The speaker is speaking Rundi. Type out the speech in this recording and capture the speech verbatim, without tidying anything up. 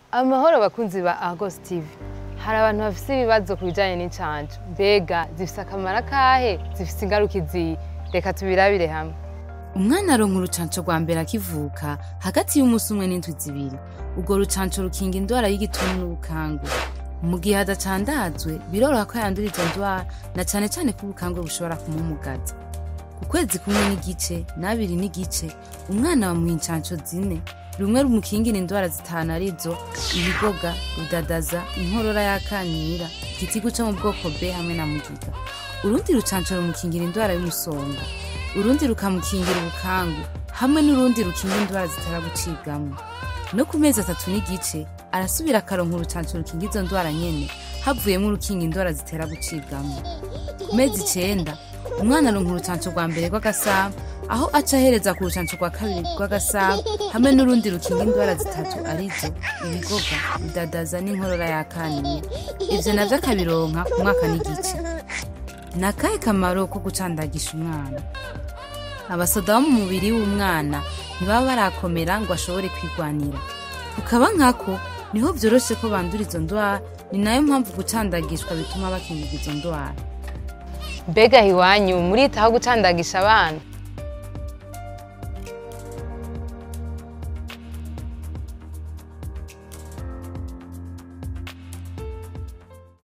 Amahoro bakunzi ba Argos T V. Hari abantu bafise ibibazo kubijanye n'incanco. Mbega zifise akamaro kahe? Zifise ingaruka izihe? Reka tubirabire hamwe. Umwana aronka urucanco rwa mbere akivuka hagati y'umunsi umwe n'indwi zibiri. Urwo rucanco rukinga indwara y'igituntu n'ubukangu. Mu gihe hadacandazwe biroroha ko yandura izo ndwara na cane cane ko ubukangu bushobora kumumugaza. Ku kwezi kumwe n'igice n'abiri n'igice umwana bamuha incanco zine. Rumwe rumukingira indwara zitanu arizo ibigoga, rudadaza, inkorora y'akanira, igitigu cyo mu bwoko B hamwe na mugiga. Urundi rucanco rumukingira indwara y'umusonga. Urundi rukamukingira ubukangu hamwe n'urundi rukingira indwara zitaragucibwamo. No ku mezi atatu n'igice arasubira akaronka urucanco rukingira izo ndwara nyene havuyemo urukinga indwara zitera gucibwamo. Ku mezi icenda umwana aronka urucanco rwa mbere rw'agasama aho aca ahereza ku rucanco rwa kabiri rw'agasama hamwe n'urundi rukinga indwara zitatu arizo ibigoga, rudadaza n'inkorora y'akanira. Ivyo navyo akabironka ku mwaka n'igice. Nakahe kamaro ko gucandagisha umwana? Abasoda bo mu mubiri w'umwana ntibaba barakomera ngo ashobore kwigwanira. Ukaba nkako niho vyoroshe ko bandura izo ndwara, ni nayo mpamvu gucandagishwa bituma bakingira izo ndwara. Mbega iwanyu muritaho gucandagisha abana?